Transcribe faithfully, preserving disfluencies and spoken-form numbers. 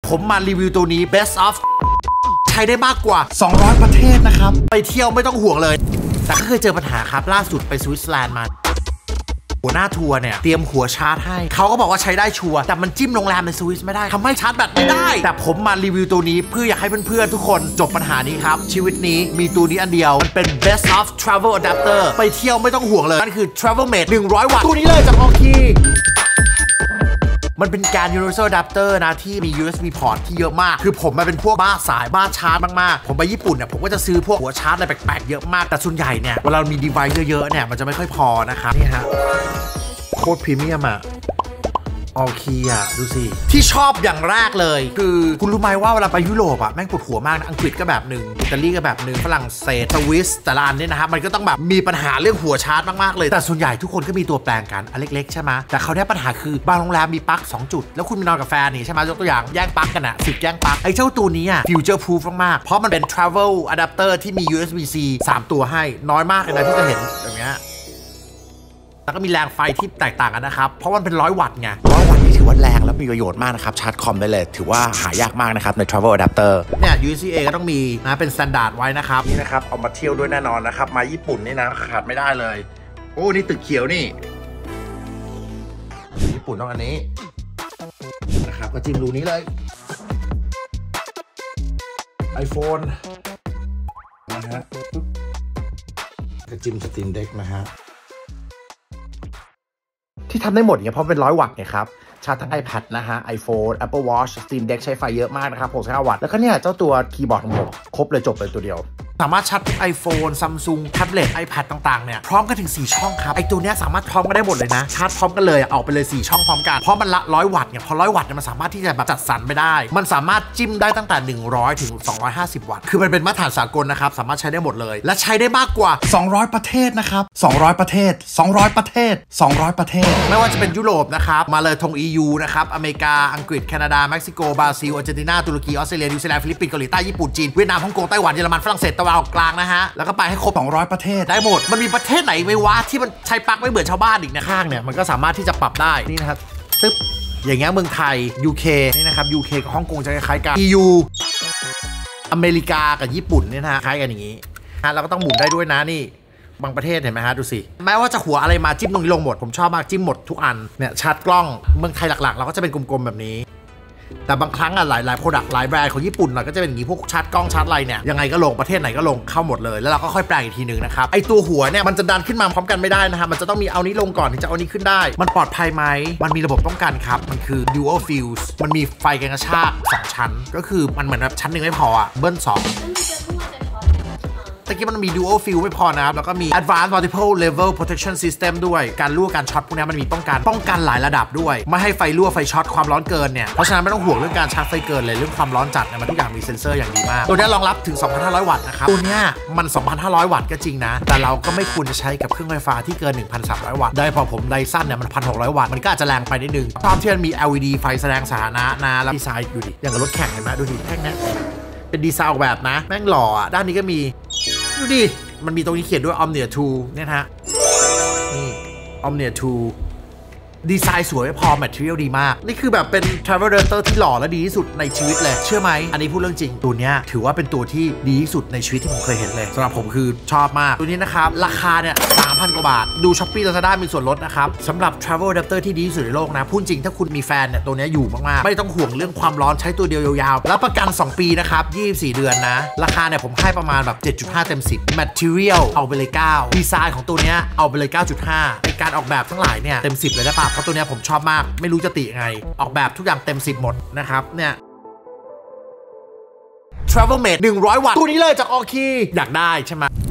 ผมมารีวิวตัวนี้ best of ใช้ได้มากกว่าสองร้อยประเทศนะครับไปเที่ยวไม่ต้องห่วงเลยแต่ก็เคยเจอปัญหาครับล่าสุดไปสวิตเซอร์แลนด์มาหัวหน้าทัวร์เนี่ยเตรียมหัวชาร์จให้เขาก็บอกว่าใช้ได้ชัวร์แต่มันจิ้มโรงแรมในสวิสไม่ได้ทำให้ชาร์จแบตไม่ได้แต่ผมมารีวิวตัวนี้เพื่ออยากให้เพื่อนๆทุกคนจบปัญหานี้ครับชีวิตนี้มีตัวนี้อันเดียวมันเป็น best of travel adapter ไปเที่ยวไม่ต้องห่วงเลยนั่นคือ travel mate หนึ่งร้อยวัตต์ตัวนี้เลยจากออคีมันเป็นการ universal adapter นะที่มี ยู เอส บี port ที่เยอะมากคือผมมาเป็นพวกบ้าสายบ้าชาร์จมากๆผมไปญี่ปุ่นเนี่ยผมก็จะซื้อพวกหัวชาร์จอะไรแปลกๆเยอะมากแต่ส่วนใหญ่เนี่ยเวลามี device เยอะๆเนี่ยมันจะไม่ค่อยพอนะครับนี่ฮะโคตรพรีเมียมอะออคีอะดูสิที่ชอบอย่างแรกเลยคือคุณรู้ไหมว่าเวลาไปยุโรปอะแม่งปวดหัวมากนะอังกฤษก็แบบหนึ่งอิตาลีก็แบบหนึ่งฝรั่งเศสสวิสแต่ละอันเนี่ยนะครับมันก็ต้องแบบมีปัญหาเรื่องหัวชาร์จมากๆเลยแต่ส่วนใหญ่ทุกคนก็มีตัวแปลงกันอันเล็กๆใช่ไหมแต่เขาได้ปัญหาคือบางโรงแรมมีปลั๊กสองจุดแล้วคุณไปนอนกับแฟนนี่ใช่ไหมยกตัวอย่างแย่งปลั๊กกันอะสิบแย่งปลั๊กไอ้เจ้าตัวนี้อะ future proof มากๆเพราะมันเป็น travel adapter ที่มี ยู เอส บี ซี สามตัวให้น้อยมากเลยนะที่จะเห็นอย่างเงี้ยแล้วก็มีแรงไฟที่แตกต่างกันนะครับเพราะมันเป็นร้อยวัตต์ไงร้อยวัตต์นี่ถือว่าแรงและมีประโยชน์มากนะครับชาร์จคอมได้เลยถือว่าหายากมากนะครับใน travel adapter เนี่ย ยู เอส บี เอ ก็ต้องมีนะเป็น standard ไว้นะครับนี่นะครับเอามาเที่ยวด้วยแน่นอนนะครับมาญี่ปุ่นนี่นะขาดไม่ได้เลยโอ้นี่ตึกเขียวนี่ญี่ปุ่นต้องอันนี้นะครับก็จิ้มรูนี้เลย iPhone นะฮะก็จิ้ม Steam Deck นะฮะที่ทำได้หมดเนี่ยเพราะเป็นร้อยวัตต์เนี่ยครับชาร์จทั้ง iPad นะฮะ iPhone Apple Watch Steam Deck ใช้ไฟเยอะมากนะครับหกสิบห้าวัตต์แล้วก็เนี่ยเจ้าตัวคีย์บอร์ดของผมครบเลยจบเลยตัวเดียวสามารถชาร์จ iPhone Samsung Tablet iPad ต่างๆเนี่ยพร้อมกันถึงสี่ช่องครับไอตัวเนี้ยสามารถพร้อมกันได้หมดเลยนะชาร์จพร้อมกันเลยออกไปเลยสี่ช่องพร้อมกันเพราะมันละร้อยวัตต์เนี่ยพอร้อยวัตต์เนี่ยมันสามารถที่จะแบบจัดสรรไปได้มันสามารถจิ้มได้ตั้งแต่หนึ่งร้อยถึงสองร้อยห้าสิบวัตต์คือมันเป็นมาตรฐานสากลนะครับสามารถใช้ได้หมดเลยและใช้ได้มากกว่าสองร้อยประเทศนะครับสองร้อยประเทศสองร้อยประเทศสองร้อยประเทศไม่ว่าจะเป็นยุโรปนะครับมาเลยธง อี ยู นะครับอเมริกาอังกฤษแคนาดาเม็กซิโกบราซิลอาร์เจนตินาตุรกีออสเตรเลียนิวซีแลนด์ฟิลิปปินส์เกาหลีใต้ญี่ปุ่นจีนเวียดนามฮ่องกงไต้หวันเยอรมันฝรั่งเศสตะวันออกกลางนะฮะแล้วก็ไปให้ครบสองร้อยประเทศได้หมดมันมีประเทศไหนไหมวะที่มันใช้ปลั๊กไม่เหมือนชาวบ้านอีกนะข้างเนี่ยมันก็สามารถที่จะปรับได้นี่นะครับตึ๊บอย่างเงี้ยเมืองไทย ยู เค นี่นะครับ ยู เค กับฮ่องกงจะคล้ายกัน อี ยู อเมริกากับญี่ปุ่นเนี่ยนะฮะคล้ายกันอย่างงี้ฮะเราก็ต้องหมุนได้ด้วยนะนี่บางประเทศเห็นไหมฮะดูสิแม้ว่าจะหัวอะไรมาจิ้มตรงนี้ลงหมดผมชอบมากจิ้มหมดทุกอันเนี่ยชาร์จกล้องเมืองไทยหลักๆเราก็จะเป็นกลมๆแบบนี้แต่บางครั้งอะหลายหลายโปรดักต์หลายแบรนด์ของญี่ปุ่นเราก็จะเป็นอย่างนี้พวกชาร์จกล้องชาร์จอะไรเนี่ยยังไงก็ลงประเทศไหนก็ลงเข้าหมดเลยแล้วเราก็ค่อยแปลงอีกทีนึงนะครับไอตัวหัวเนี่ยมันจะดันขึ้นมาพร้อมกันไม่ได้นะครับมันจะต้องมีเอานี้ลงก่อนถึงจะเอานี้ขึ้นได้มันปลอดภัยไหมมันมีระบบป้องกันครับมันคือ dual fuse มันมีไฟกันกระชากสองชั้นก็คือมันเหมือนแบบชั้นหนึ่งไม่พออะเบิ้ลสองตะกี้มันมี dual field ไม่พอนะครับแล้วก็มี advanced multiple level protection system ด้วยการรั่วการช็อตพวกนี้มันมีป้องกันป้องกันหลายระดับด้วยไม่ให้ไฟรั่วไฟช็อตความร้อนเกินเนี่ยเพราะฉะนั้นไม่ต้องห่วงเรื่องการชาร์จไฟเกินเลยเรื่องความร้อนจัดเนี่ยมันทุกอย่างมีเซ็นเซอร์อย่างดีมากตัวนี้รองรับถึง สองพันห้าร้อย วัตต์นะครับตัวนี้มัน สองพันห้าร้อย วัตต์ก็จริงนะแต่เราก็ไม่ควรจะใช้กับเครื่องไฟฟ้าที่เกิน หนึ่งพันสามร้อย วัตต์ได้พอผมไดซันเนี่ยมัน หนึ่งพันหกร้อย วัตต์มันก็อาจจะแรงไปนิดนึงชอบที่มันมี แอล อี ดี ไฟแสดงสถานะนะแล้วดีไซน์ดูดิอย่างกับรถแข่งเห็นไหมดูดิแท่งนี้เป็นดีไซน์ออกแบบนะแม่งหล่ออ่ะด้านนี้ก็มีดูดิมันมีตรงนี้เขียนด้วย Omnia ทูเนี่ยนะฮะนี่ Omnia ทูดีไซน์สวยไม่พอ material ดีมากนี่คือแบบเป็น travel adapter ที่หล่อและดีที่สุดในชีวิตเลยเชื่อไหมอันนี้พูดเรื่องจริงตัวนี้ถือว่าเป็นตัวที่ดีที่สุดในชีวิตที่ผมเคยเห็นเลยสำหรับผมคือชอบมากตัวนี้นะครับราคาเนี่ย สามพัน กว่าบาทดู Shopee Lazada มีส่วนลดนะครับสำหรับ travel adapter ที่ดีที่สุดในโลกนะพูดจริงถ้าคุณมีแฟนเนี่ยตัวนี้อยู่มากๆไม่ต้องห่วงเรื่องความร้อนใช้ตัวเดียวยาวๆแล้วประกันสองปีนะครับยี่สิบสี่เดือนนะราคาเนี่ยผมให้ประมาณแบบ เจ็ดจุดห้า เต็มสิบ material เอาไปเลยเก้าดีไซน์ของตัวนี้เอาไปเลย เก้าจุดห้า ในการออกแบบทั้งหลายเนี่ยเต็มสิบเลยนะป่ะเพราะตัวนี้ผมชอบไม่รู้จะติไงออกแบบทุกอย่างเต็มสิบหมดนะครับเนี่ย travel mate หนึ่งร้อย วัตต์ตัวนี้เลยจากออคีอยากได้ใช่ไหม